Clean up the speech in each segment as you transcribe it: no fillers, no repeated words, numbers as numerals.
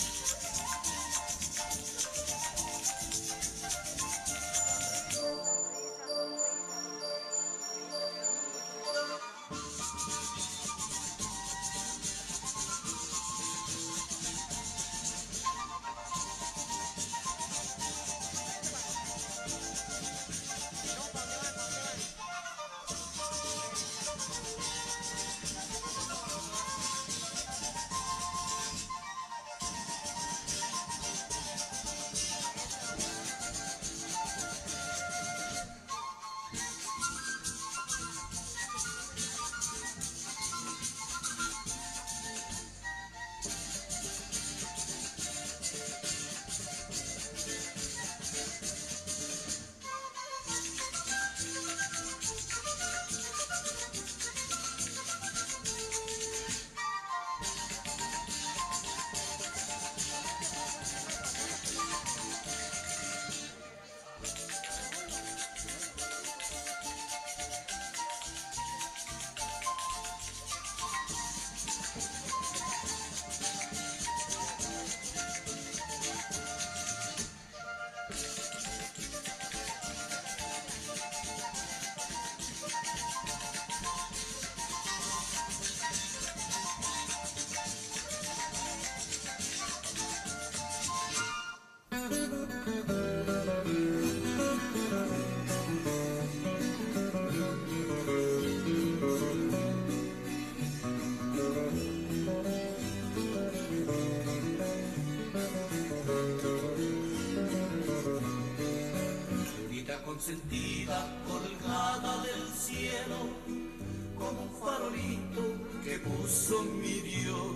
Consentida colgada del cielo, como un farolito que puso mi Dios,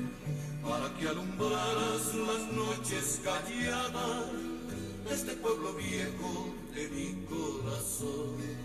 para que alumbraras las noches calladas de este pueblo viejo de mi corazón.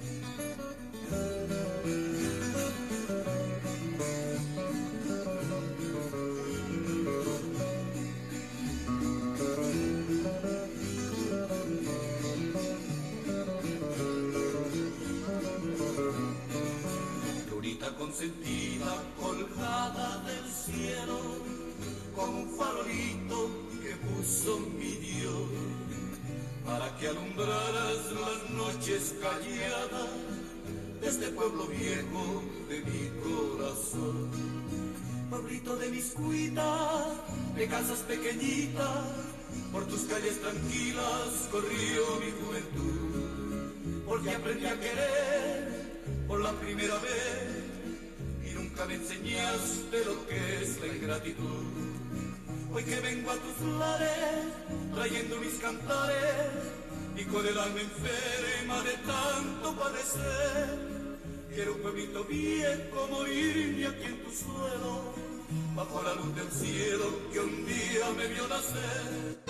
Consentida colgada del cielo, como un farolito que puso mi Dios, para que alumbraras las noches calladas de este pueblo viejo de mi corazón. Pueblito de mis cuitas, de casas pequeñitas, por tus calles tranquilas corrió mi juventud, porque aprendí a querer por la primera vez. Nunca me enseñaste lo que es la ingratitud. Hoy que vengo a tus lares, trayendo mis cantares, y con el alma enferma de tanto padecer, quiero un pueblito viejo morirme aquí en tu suelo, bajo la luz del cielo que un día me vio nacer.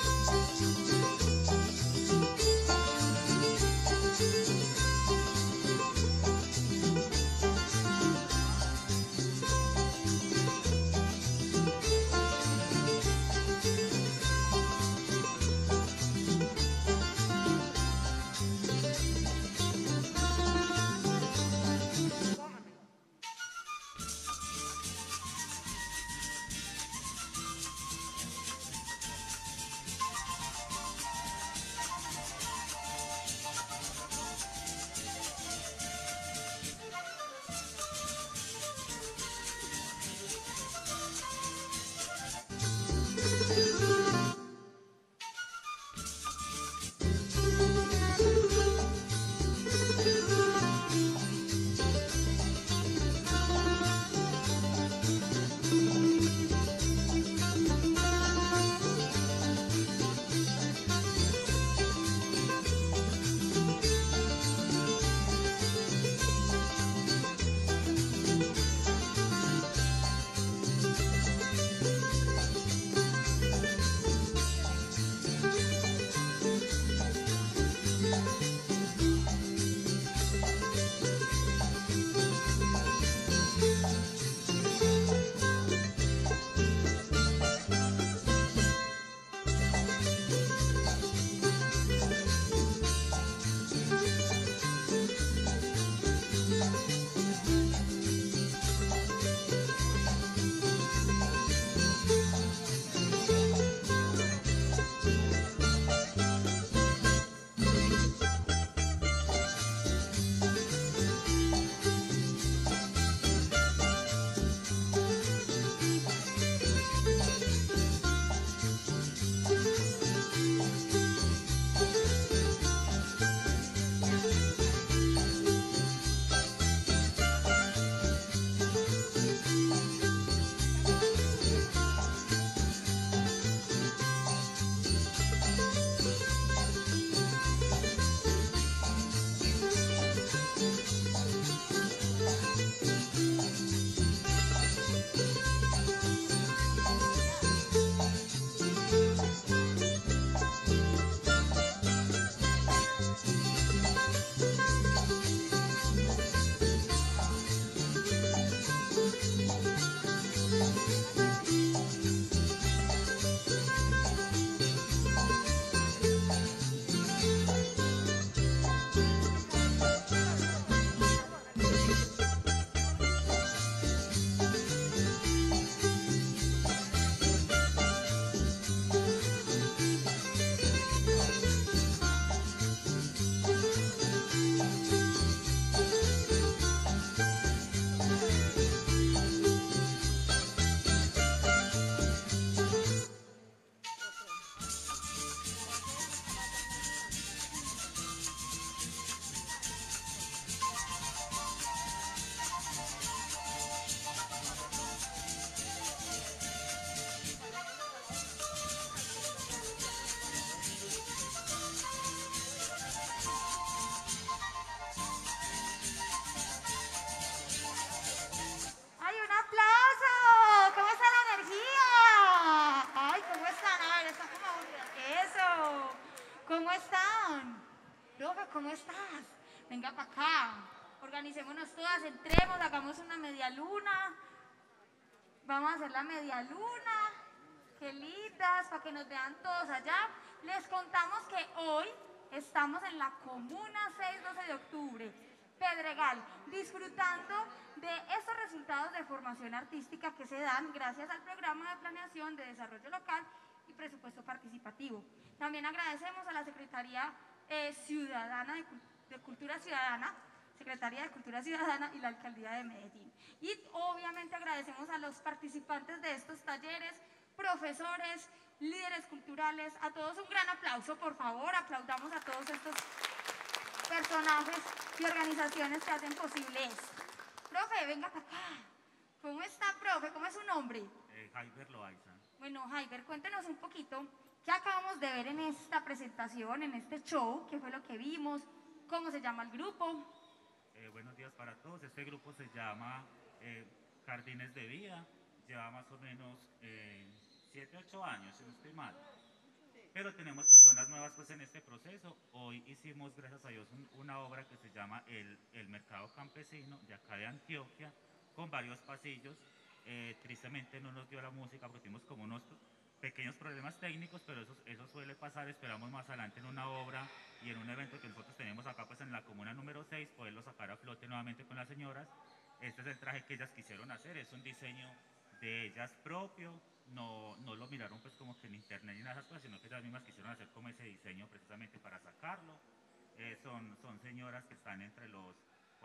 ¿cómo estás? Venga para acá. Organicémonos todas, entremos, hagamos una media luna. Vamos a hacer la media luna. Qué lindas, para que nos vean todos allá. Les contamos que hoy estamos en la Comuna 6-12 de octubre, Pedregal, disfrutando de estos resultados de formación artística que se dan gracias al programa de planeación de desarrollo local y presupuesto participativo. También agradecemos a la Secretaría Ciudadana de Cultura Ciudadana, Secretaría de Cultura Ciudadana y la Alcaldía de Medellín. Y obviamente agradecemos a los participantes de estos talleres, profesores, líderes culturales, a todos un gran aplauso, por favor, aplaudamos a todos estos personajes y organizaciones que hacen posible esto. Profe, venga para acá. ¿Cómo está, profe? ¿Cómo es su nombre? Jaiber Loaiza. Bueno, Jaiber, cuéntenos un poquito qué acabamos de ver en esta presentación, en este show, qué fue lo que vimos, cómo se llama el grupo. Buenos días para todos. Este grupo se llama Jardines de Vida. Lleva más o menos 7, 8 años, si no estoy mal. Pero tenemos personas nuevas pues en este proceso. Hoy hicimos, gracias a Dios, una obra que se llama el Mercado Campesino de acá de Antioquia, con varios pasillos. Tristemente no nos dio la música porque tuvimos como unos pequeños problemas técnicos, pero eso suele pasar. Esperamos más adelante en una obra y en un evento que nosotros tenemos acá pues en la comuna número 6, poderlo sacar a flote nuevamente con las señoras. Este es el traje que ellas quisieron hacer, es un diseño de ellas propio, no lo miraron pues como que en internet ni nada de esas cosas, sino que ellas mismas quisieron hacer como ese diseño precisamente para sacarlo. Son señoras que están entre los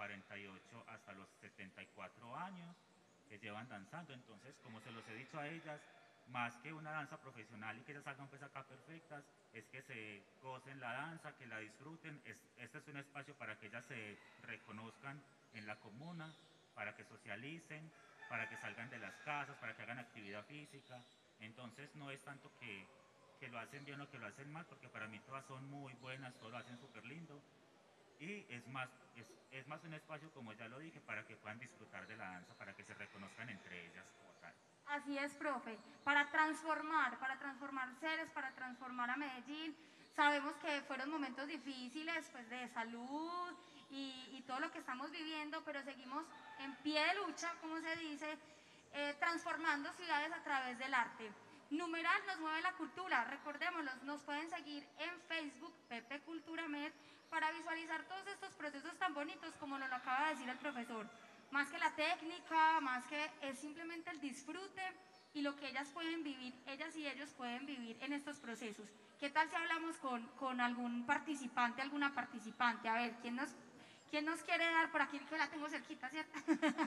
48 hasta los 74 años, que llevan danzando. Entonces, como se los he dicho a ellas, más que una danza profesional y que ellas salgan pues acá perfectas, es que se gocen la danza, que la disfruten. Este es un espacio para que ellas se reconozcan en la comuna, para que socialicen, para que salgan de las casas, para que hagan actividad física. Entonces no es tanto que lo hacen bien o que lo hacen mal, porque para mí todas son muy buenas, todas lo hacen súper lindo. Y es más un espacio, como ya lo dije, para que puedan disfrutar de la danza, para que se reconozcan entre ellas como tal. Así es, profe, para transformar seres, para transformar a Medellín. Sabemos que fueron momentos difíciles, pues de salud y todo lo que estamos viviendo, pero seguimos en pie de lucha, como se dice, transformando ciudades a través del arte. Numeral nos mueve la cultura, recordémoslo, nos pueden seguir en Facebook, Pepe Cultura Med, para visualizar todos estos procesos tan bonitos como nos lo acaba de decir el profesor. Más que la técnica, más que es simplemente el disfrute y lo que ellas pueden vivir, ellas y ellos pueden vivir en estos procesos. ¿Qué tal si hablamos con algún participante, alguna participante? A ver, ¿quién nos quiere dar por aquí? Que la tengo cerquita, ¿cierto?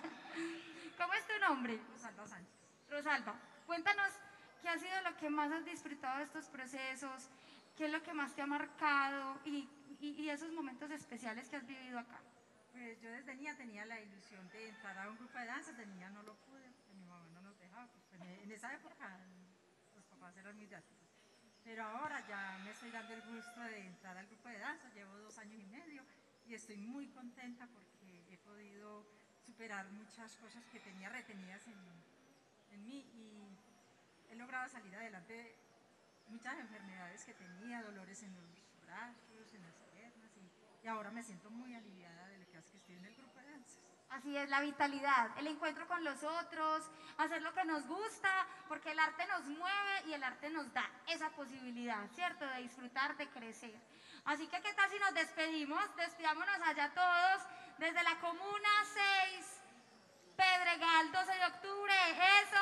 ¿Cómo es tu nombre? Rosalba Sánchez. Rosalba, cuéntanos qué ha sido lo que más has disfrutado de estos procesos, qué es lo que más te ha marcado y esos momentos especiales que has vivido acá. Pues yo desde niña tenía la ilusión de entrar a un grupo de danza, de niña no lo pude, porque mi mamá no nos dejaba, pues en esa época los papás eran muy drásticos. Pero ahora ya me estoy dando el gusto de entrar al grupo de danza, llevo 2 años y medio y estoy muy contenta porque he podido superar muchas cosas que tenía retenidas en mí y he logrado salir adelante muchas enfermedades que tenía, dolores en los brazos, en las piernas y ahora me siento muy aliviada de lo que hace que estoy en el grupo de danzas. Así es, la vitalidad, el encuentro con los otros, hacer lo que nos gusta, porque el arte nos mueve y el arte nos da esa posibilidad, ¿cierto? De disfrutar, de crecer. Así que, ¿qué tal si nos despedimos? Despidámonos allá todos desde la Comuna 6, Pedregal, 12 de octubre. ¡Eso!